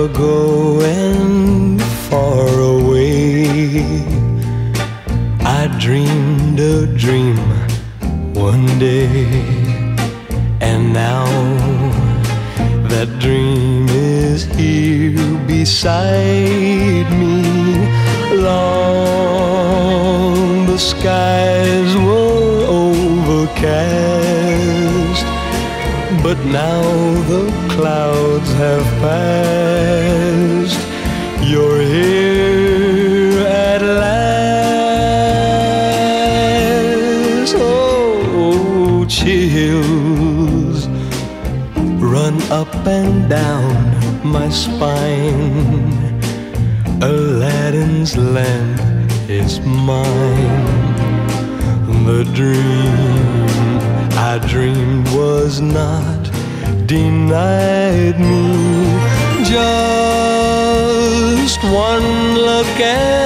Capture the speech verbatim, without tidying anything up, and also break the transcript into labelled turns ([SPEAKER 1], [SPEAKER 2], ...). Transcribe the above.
[SPEAKER 1] ago and far away, I dreamed a dream one day, and now that dream is here beside me. Long the skies were overcast, but now the clouds have passed. You're here at last. Oh, chills run up and down my spine. Aladdin's lamp is mine. The dream I dreamed was not denied me. Just one look at